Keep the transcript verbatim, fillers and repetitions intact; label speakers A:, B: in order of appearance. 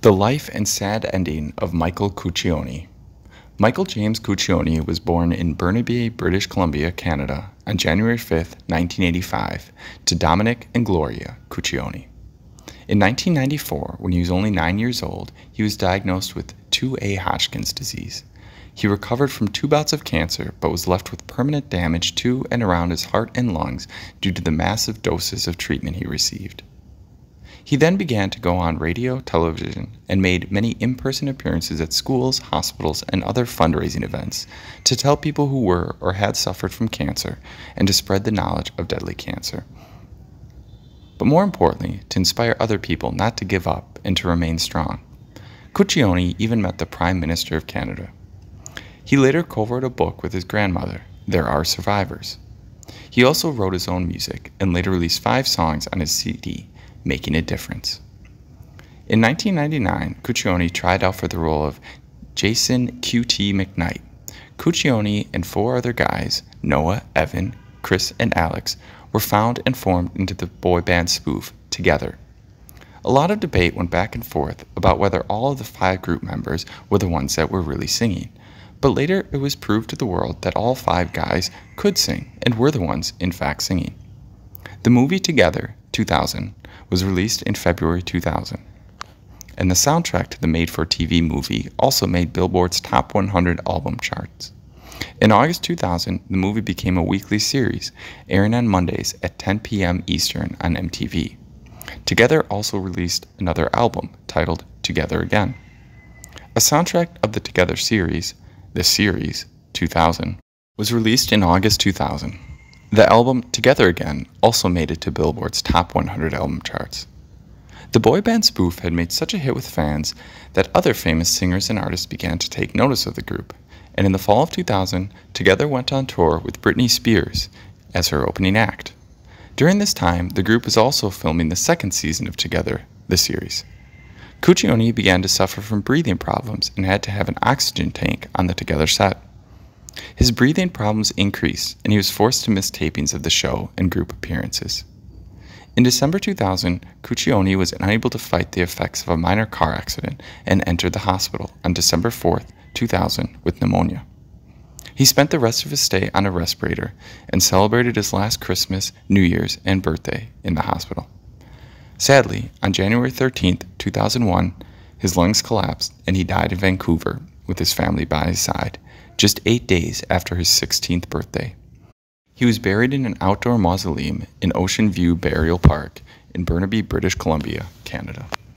A: The life and sad ending of Michael Cuccione. Michael James Cuccione was born in Burnaby, British Columbia, Canada, on January fifth, nineteen eighty-five, to Dominic and Gloria Cuccione. In nineteen ninety-four, when he was only nine years old, he was diagnosed with two A Hodgkin's disease. He recovered from two bouts of cancer, but was left with permanent damage to and around his heart and lungs due to the massive doses of treatment he received. He then began to go on radio, television, and made many in-person appearances at schools, hospitals, and other fundraising events to tell people who were or had suffered from cancer and to spread the knowledge of deadly cancer. But more importantly, to inspire other people not to give up and to remain strong. Cuccione even met the Prime Minister of Canada. He later co-wrote a book with his grandmother, There Are Survivors. He also wrote his own music and later released five songs on his C D, Making a Difference. In nineteen ninety-nine, Cuccione tried out for the role of Jason Q T McKnight. Cuccione and four other guys, Noah, Evan, Chris, and Alex, were found and formed into the boy band Spoof together. A lot of debate went back and forth about whether all of the five group members were the ones that were really singing, but later it was proved to the world that all five guys could sing and were the ones in fact singing. The movie Together, two thousand, was released in February two thousand, and the soundtrack to the made-for-T V movie also made Billboard's Top one hundred album charts. In August two thousand, the movie became a weekly series, airing on Mondays at ten p m Eastern on M T V. Together also released another album titled Together Again. A soundtrack of the Together series, The Series, two thousand, was released in August two thousand. The album Together Again also made it to Billboard's Top one hundred album charts. The boy band Spoof had made such a hit with fans that other famous singers and artists began to take notice of the group, and in the fall of two thousand, Together went on tour with Britney Spears as her opening act. During this time, the group was also filming the second season of Together, the series. Cuccione began to suffer from breathing problems and had to have an oxygen tank on the Together set. His breathing problems increased, and he was forced to miss tapings of the show and group appearances. In December two thousand, Cuccione was unable to fight the effects of a minor car accident and entered the hospital on December fourth, two thousand with pneumonia. He spent the rest of his stay on a respirator and celebrated his last Christmas, New Year's, and birthday in the hospital. Sadly, on January thirteenth, two thousand one, his lungs collapsed and he died in Vancouver with his family by his side, just eight days after his sixteenth birthday. He was buried in an outdoor mausoleum in Ocean View Burial Park in Burnaby, British Columbia, Canada.